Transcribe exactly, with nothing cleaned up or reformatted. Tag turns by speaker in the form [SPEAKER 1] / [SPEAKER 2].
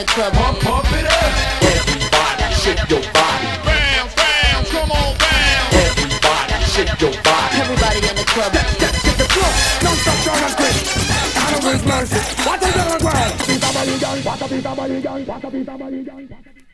[SPEAKER 1] the club.
[SPEAKER 2] Pump, pump it up.
[SPEAKER 3] Everybody, shake your body.
[SPEAKER 2] Bounce, bounce, come on, bounce.
[SPEAKER 3] Everybody, shake your body.
[SPEAKER 1] Everybody in the club.
[SPEAKER 4] Get the floor, don't stop trying to quit. God of His mercy, what is the ground? Pita body gang, pata pita body gang, pata pita body gang.